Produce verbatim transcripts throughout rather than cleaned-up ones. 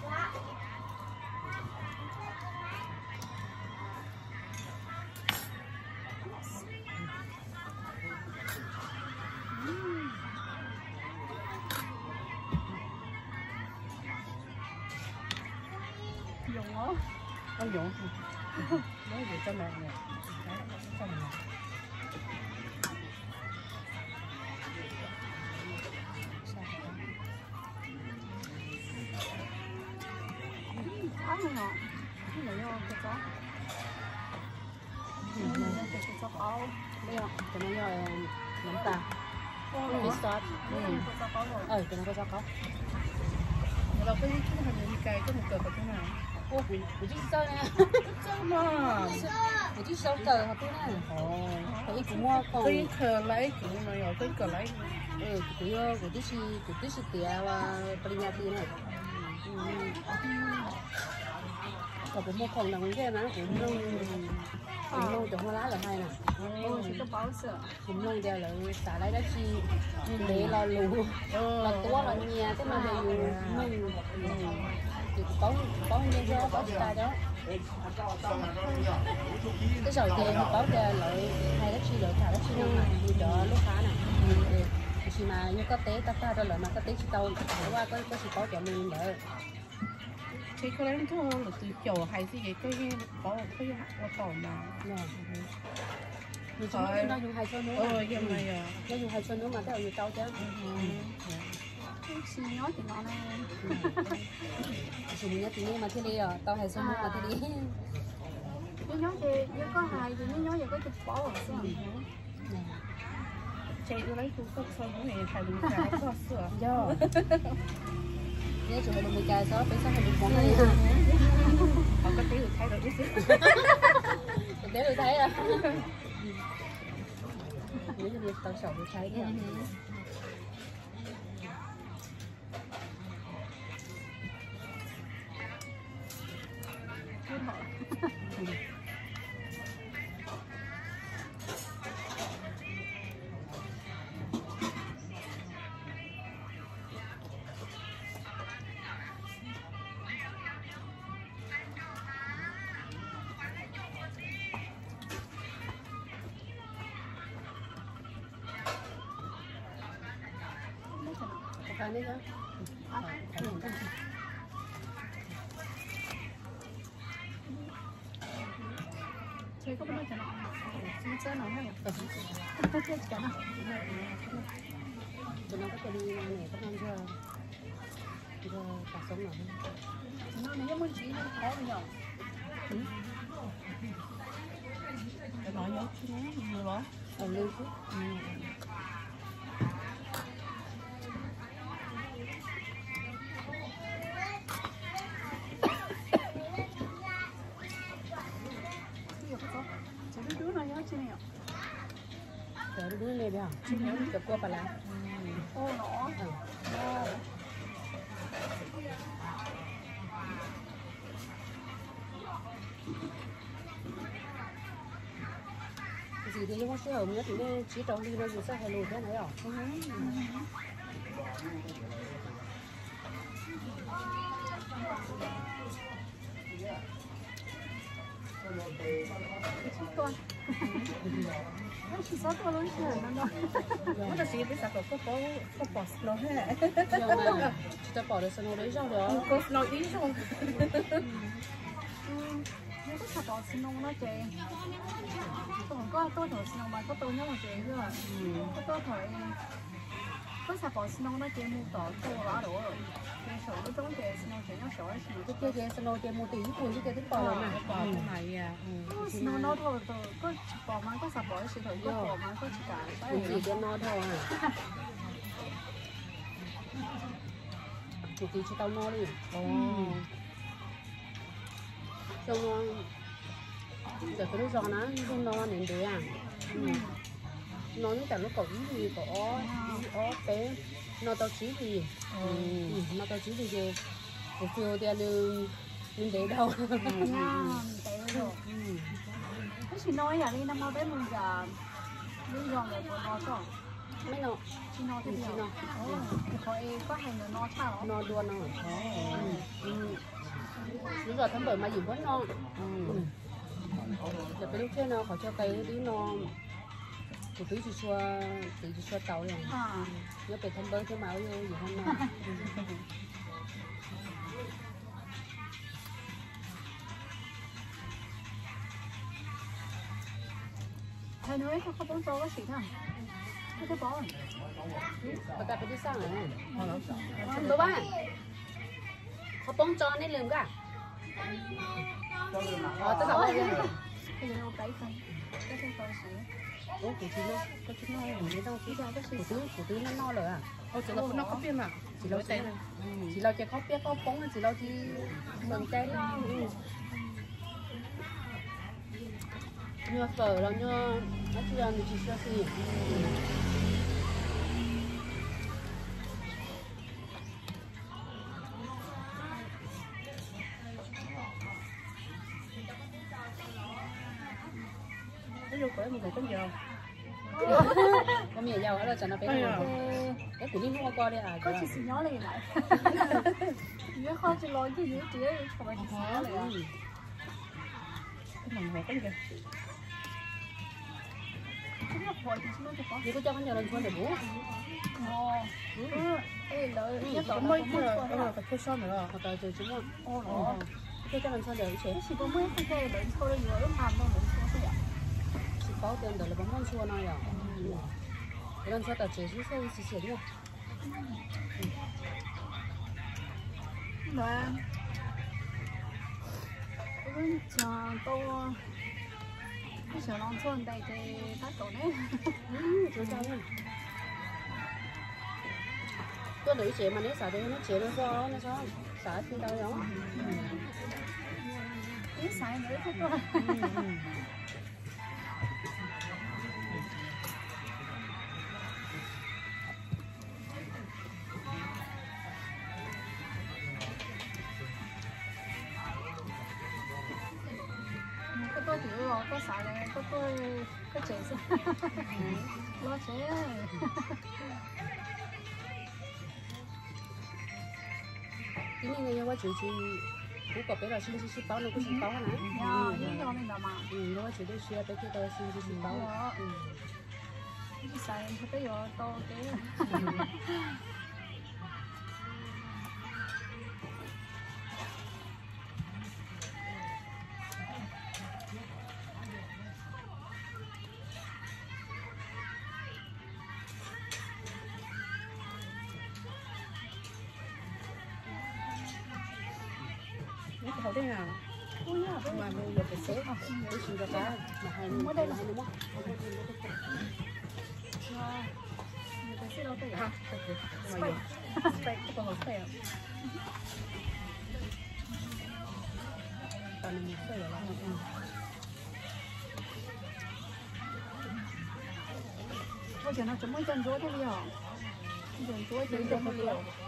dùng nó không dùng nói về cho mẹ nè cho mẹ ăn này nọ cái này vô cái chó cái chó có đây ạ cái này rồi nấm tà cái sốt ờ cái này có sao cóเราก็ที่ทำอย่างนี้ไกลก็มันเกิดกับที่ไหนโอ้โห我就是这样这样嘛我就烧的好多呢哦可以给我讲可以可来给我们有可以可来เออกูyoกูที่ชีกูที่ชีเตียวว่าปริญญาตรีน่ะก็ผมบอกของดังแค่นั้นผมลงผมลงจากหัวร้านหรือไงน่ะ哦是个保险ผมลงเดียวเลยสาไรได้ชีเดี๋ยวเรารู้เราตัวเราเนี่ยก็มาอยู่มึงthì có có nhân số có gì đó cái sầu tiền thì có cái loại hai đất chi loại thả đất chi năng này như cho lúc khá này thì mà như có té ta pha ra loại mà có té chi tàu để qua có có chỉ có cho mình đỡ thì có lẽ thôi là từ chỗ hay gì vậy cái có cái hạt tỏi mà mình chỉ nó dùng hai xuân nữa ờ vậy mà à nó dùng hai xuân nữa mà theo nhiều tàu chứ xin nhớ thì nó này xin nhớ thì nhưng mà thế đi rồi tao hay xuân nữa mà thế đi nhớ nhớ thì nhớ có hai thì nhớ nhớ vậy có chụp bỏ rồi sao chị tôi lấy tôi cất xong cái này phải đúng cái có sữa do nhớ chụp được mười cái sáu phải sáu hay được món này họ có tí được thay đổi chứ tí được thấy à nhớ cho việc tao sầu được thấy đấy Cái này đó. chơi có bao giờ nào chơi chơi nào hay không chơi chơi chơi nào tụi nó có thể đi này có ăn chưa giờ cả sống nào nó này muốn chỉ nó khó nhở cái nói nhớ chứ nhiều lắm ở lưu phút Trời đứa này đi hả? Nhớ chụp qua bà lá. Ô nó. Cái gì thì không có sữa hồng nữa thì nên chỉ trồng đi nó dù sao hay lùi thế này hả? Con. Nó chỉ sót vào luôn chứ nó. Nó là gì bây giờ có có có bỏ nó hết. Cho bỏ được snow đấy rồi đó. Có snow ít rồi. Nếu có sạp bỏ snow nó chè. Còn có tôi thổi snow mà có tôi nhớ mà chè nữa. Có tôi thổi có sạp bỏ snow nó chè mua tỏi tôi lá đổ rồi. Cái sổ cái giống chè snow chè nó sổ gì cái chè chè snow chè mua tí tuổi cái cái bò mà bò cái này à. Snow nó thôi rồi có bò mà có sạp bỏ thì thổi có bò mà có chỉ cả. Mình chỉ cho nó thôi à. Một tí cho tao no đi. Xong rồi giờ cái giò nó không no đến đấy à. Nó như cả nó có gì có ó bé nó tao chí gì nó tao chí gì gì một phiêu thì đừng đừng để đâu cái gì nói là đi năm nay tới mười giờ đi giòn để của nó không mấy nọ chi no thế chi nào nọ thôi có hai người no sao nọ đua nọ bây giờ tháng bảy mà gì vẫn nọ giờ cái lúc kia nó họ cho cây đi nọ của tí chỉ xua tí chỉ xua tàu rồi nhớ về tháng bảy cái máu vô gì không nọ thầy nóiเขาเขาต้องโตก็สิท่านไม่ใช่บอลประกาศไปที่สร้างเลยรู้ป่ะเขาป้องจอนี่ลืมก่ะอ๋อจะบอกว่า bây giờ nó bảy phần cái cái phần gì ủa của chị nó có chút no mình đâu chỉ ra cái của tứ của tứ nó no rồi à ô chỉ là nó có biên mà chỉ lo tay này chỉ lo cái khó biết có bóng chỉ lo chỉ mình cái nó nhớ phở là nhớ nó chỉ là mình chỉ sợ gì cái vô cửa mình phải tính giờ có mì dầu ở đây cho nó bé cái của linh hoa coi đây à có chỉ xì nhỏ này lại nếu không chỉ lo cái gì chỉ không phải xì nhỏ này cái mình phải tính giờ chúng nó hồi thì chúng nóจะcó nếu có cho con nhà lần xuân để bố ồ ê lợi nhất có mấy cái là phải phơi son nữa hoặc là từ chúng nó ồ cái cho lần xuân để chế chỉ có mấy cái lợi thôi rồi lúc làm đâu lợi thôi vậy chỉ có tiền để là bóng con xua này à lần sau tao chế xuống xe xì xì nhá và cái chàng tôi cái小农村đây thì phát tổ đấy chú sao nhá tôi để chế mà nếu xả thì nó chế nó do nó sao xả thì đâu đó cái xài nữa thôi cơ cái tôi thì rồi có xài này có tôi có chế sao lo chế cái này người qua chủ chỉ cũng có bé là xin xin báo nó cũng xin báo hả nhà những cái mình làm mà ừ nó chủ đây xưa tới khi tôi xin xin báo cái xài không tới rồi to cái nó có đây nào mà bây giờ phải xếp cái gì đó cả mà hai mươi đây là hai mươi mốt người ta sẽ đâu tới ha vậy spray có còn spray à còn mình spray rồi bây giờ nó chỉ mới chân rối thôi đi hả chân rối chân rối thôi đi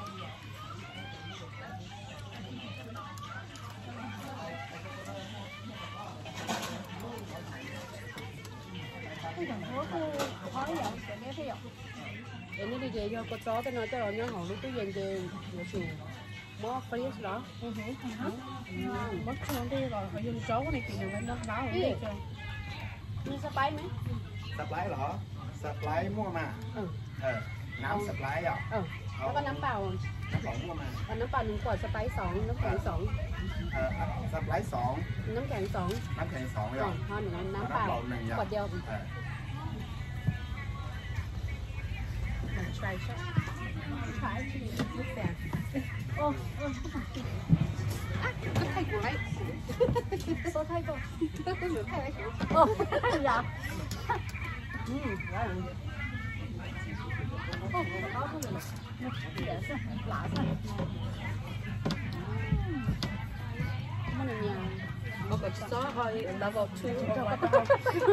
cái thằng phố cái khói vậy sẽ nghe thấy không để nó đi về cho có chó tới nói cho nó nhớ họ lúc tới về về nó chủ mó fresh đó mất không đi rồi phải dùng chó này thì nó nó báo đi cho nó sắp bay mấy สไลด์เหรอสไลด์มั่วมาเออน้ำสไลด์อ่ะเออแล้วก็น้ำเปล่าน้ำสองมั่วมาเอาน้ำเปล่าหนึ่งขวดสไปซ์สองน้ำแข็งสองเออสไลด์สองน้ำแข็งสองน้ำแข็งสองอ๋หรออพอหนึ่งน้ำเปล่าหนึ่งอย่างขวดเดียวเออ try shot phải chứ nước vàng ô ô cái thay của lấy số thay cô cái người thay lấy ô dạ ừ quá rồi ô có không được dạ sao lạ sao món này nhà một cái gió hơi level two cho hoặc cái là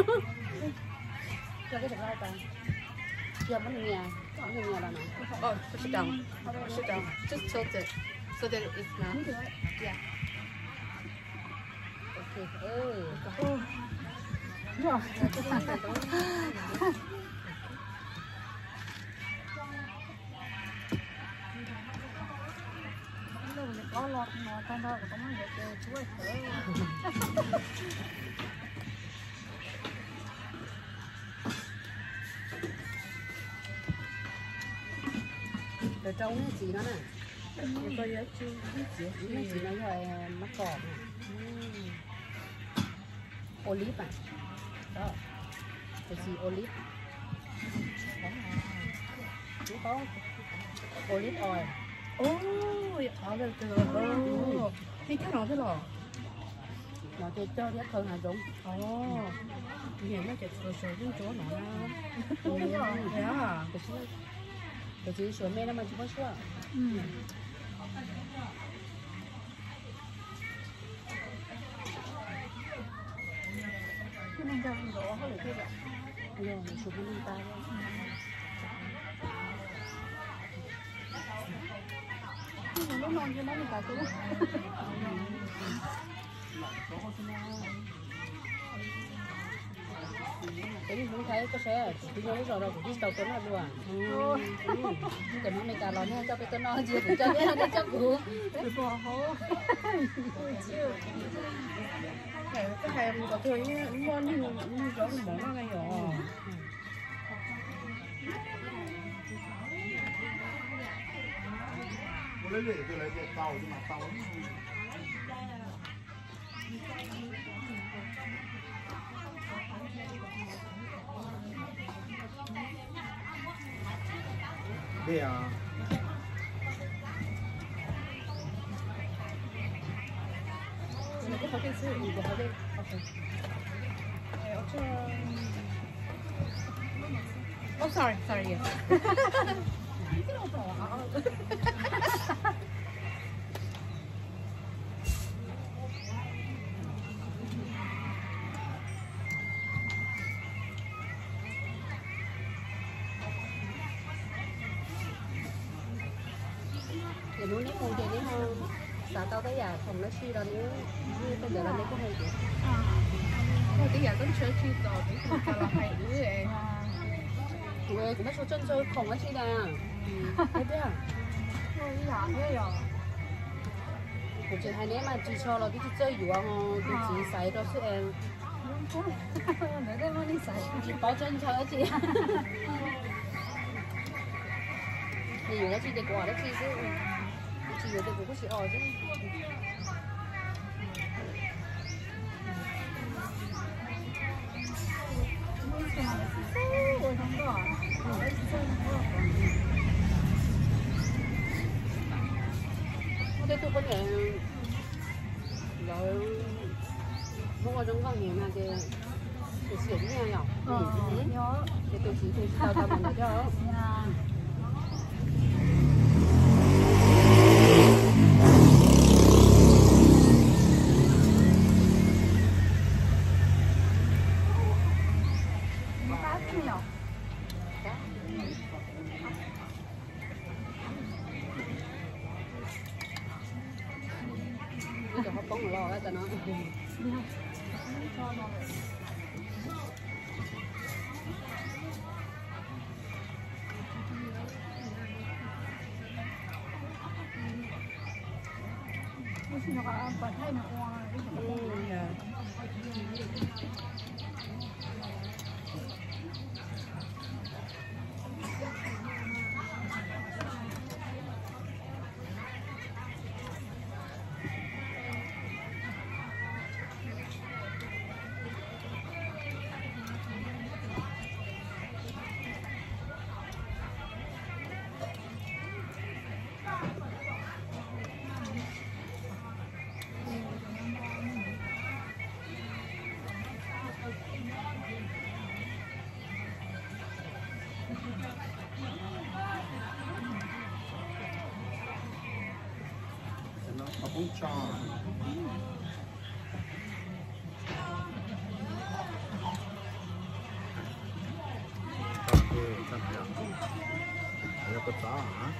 cho cái thịt lai ta giờ món này nhà món này nhà là nào oh push it down push it down just tilt it so that it's not yeah ok ừ ô rồi lo lo nó con đâu có mang về chuối thử rồi trâu nó gì nó nè Cái có giá chưa biết gì nó gì nó rồi mắc cỏ nè olive à đó cái gì olive nó có olive oil ôi ở đây từ ồ thì cái nó thế rồi nó cho cho nhất hơn hả Dũng ồ nhiều nó chạy sờ sờ những chỗ nó ừ. thế à cái gì cái gì sữa mê nó mà chỉ có sữa ừ cái này cho đồ có được thế vậy rồi sữa mê mình ta nhưng mà lúc non cho nó mình cài xuống cái gì cũng thấy có xe thì nó rồi đâu cũng đầu tuần là luôn cái món này cả lon nha cho cái tuần nó gì cũng cho cái nó chắc cũng cái bò hố cái cái hay mình có chơi ngon như như chỗ mình món này rồi lấy để tôi lấy cái tàu nhưng mà tàu đây à cái có cái sự gì của họ đây oh sorry sorry yes thì muốn lấy con chơi đấy không sao tao thấy à không nó suy ra nữa bây giờ là lấy có hay gì thôi cái giờ tính chơi chi rồi thì không phải là hay nữa vậy 왜 그만 초점 저 공원 치다 해봐야 thôi giờ thế rồi của chị hai ném mà chị cho nó đi chơi dùa ho thì chị xài đó sẽ em để đây mà đi xài chị bảo chân cho chị thì dùa chị để quả đó chị chứ chị dùa để của chị ở chứ ôi không có thế tôi có thể rồi mua ở trong con nhiều mà thì thì xỉu nhau nhở ờ nhớ thì tôi chỉ tôi tao tao mình cho nhà cá cái nhỏ cho họ bóng lo cho nó cho nó xin nó có bật hay nó qua nó cũng cho có chó hả?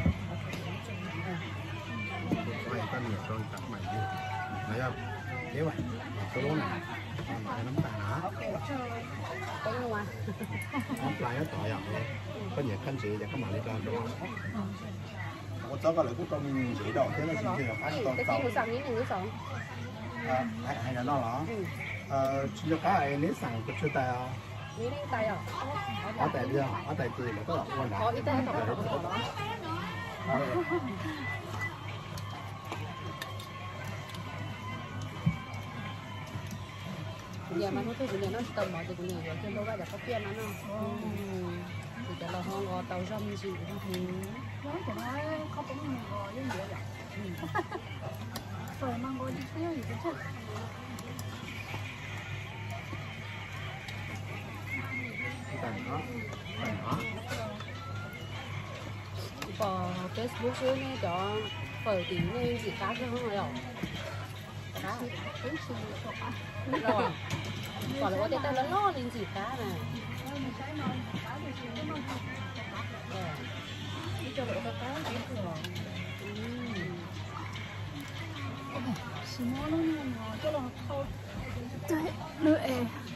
Quay con nhiều con tắt mày vô, thấy không? Thế vậy, số lúa này, lại nấm tàn hả? có luôn à Nấm lại nó tội rồi, có nhiều khăn gì và có mà đi cho cho. 我找個嚟都咁幾度，聽得先先，反正 cái gì của sẵn những người sống. À, hay hay là nó là. Ờ, chỉ có cái này sang cái chỗ tay à. Những tay à? Ở tay đi, ở tay từ là có là quan Có ít tay đó. Giờ mà nó tôi cũng nó tầm mọi từ cũng nhiều rồi, trên đâu ra là có tiền nó nó. Thì cái là họ ngò tàu râm gì cũng thế. Nói thì nói có bóng mình ngồi với nhiều vậy. Rồi mang ngồi đi xíu gì cũng chắc. Tàn đó, tàn đó. Có Facebook dưới này cho phở tính nên chỉ cá chứ không phải đâu. Cá Tính xì sụp á. rồi. Còn là có tên là lo lên chỉ cá này. Mình trái non, cá thì xì nó non. Đi cho bộ cá chỉ thừa. Xì nó nó ngon, cho là thôi. Đấy, nữa ê.